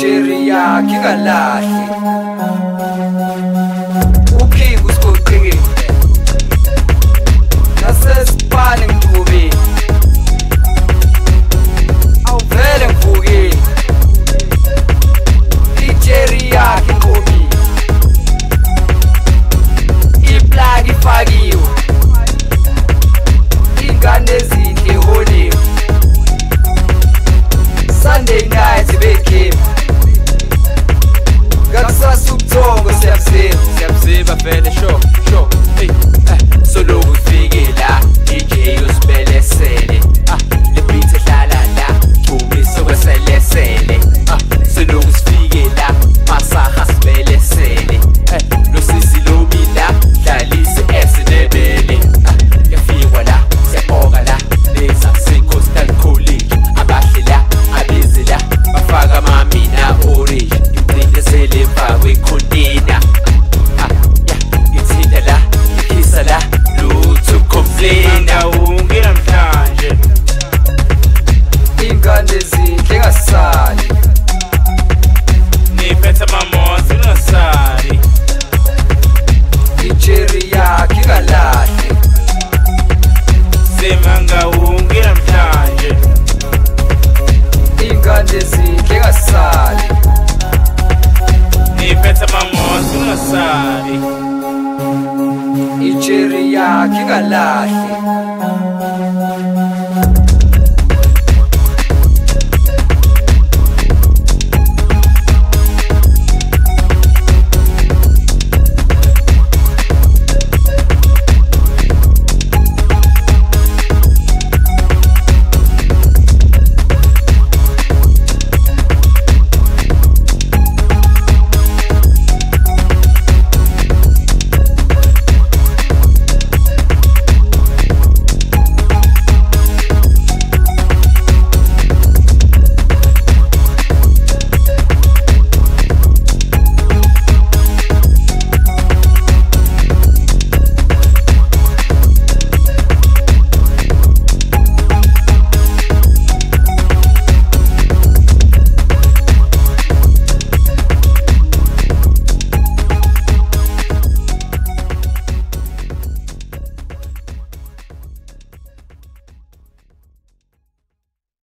Ijeri yakhe ingalahle uphika usigoqekile nasesipane ngidubile awuvele ngivukile ijeri yakhe ingomile iplagi ifakiwe ingane ezinhle iholiwe Sunday night bekhipha ngakusasa ubuthongo siyabziba vele sho hey soloku ufike la DJ usibelesele le beat ehlala la Bumi sokweselesele soloku sifike la masaha sibelesele lo sisi lomila dlalise esinebele yafikwa la siyaboka la leza se-Coastal College abahle la abize la bafaka mamina orange implindesele emfakwe container ngithinda la ngikhisa la lutho complainer unge namhlanje ingane ezinhle ngasali niphethe amamosi ngasali ijeri yakhe ingalahle semanga unge namhlanje ingane ezinhle ngasali niphethe amamosi ngasali ijeri yakhe ingalahle